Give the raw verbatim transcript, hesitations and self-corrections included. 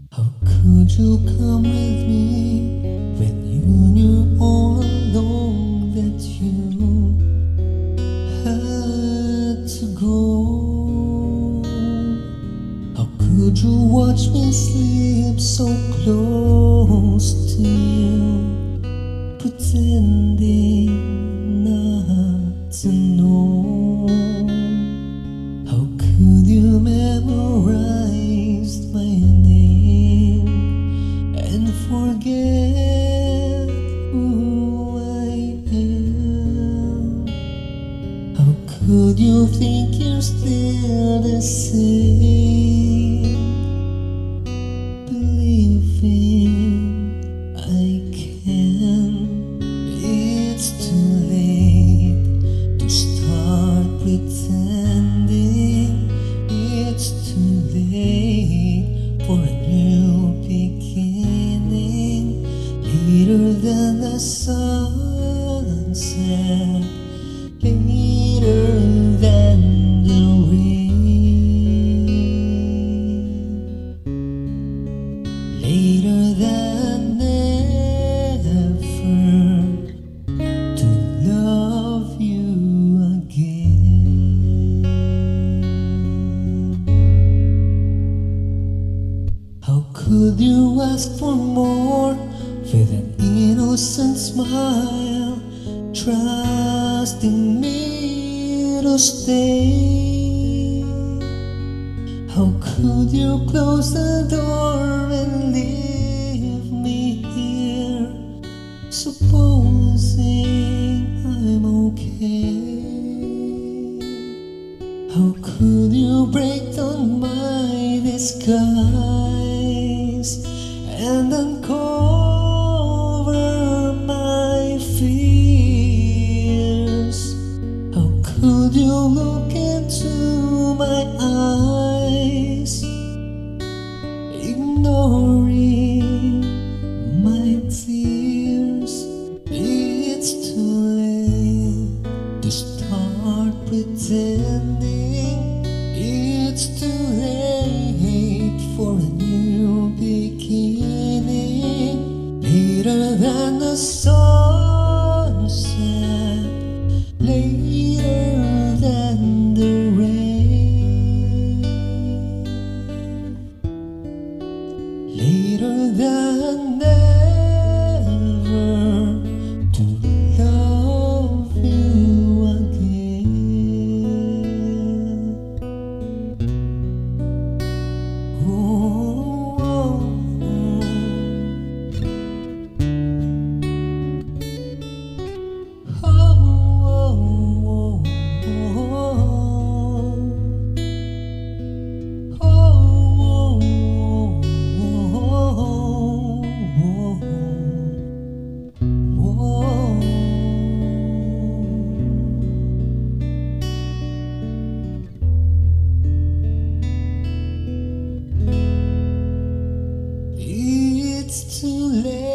How could you come with me when you knew all along that you had to go? How could you watch me sleep so close to you, pretending not to know? How could you memorize my name and forget who I am? How could you think you're still the same, believing I can? It's too late to start pretending. It's too late for a new beginning. Later than the sunset, later than the rain, later than ever to love you again. How could you ask for more with an innocent smile, trusting me to stay? How could you close the door and leave me here, supposing I'm okay? How could you break down my disguise and uncover my fears? How could you look into my eyes, ignoring my tears? It's too late to start pretending. It's too late for a new beginning. Later than the sunset, later than the rain, later than ever to love you again. Oh, oh, oh, oh, oh, it's too late.